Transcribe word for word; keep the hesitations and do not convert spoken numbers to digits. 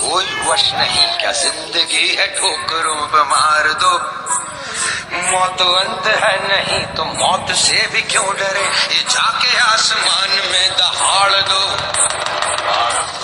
कोई वश नहीं क्या जिंदगी है ठोकरों पे मार दो, मौत अंत है नहीं तो मौत से भी क्यों डरे, ये जाके आसमान में दहाड़ दो।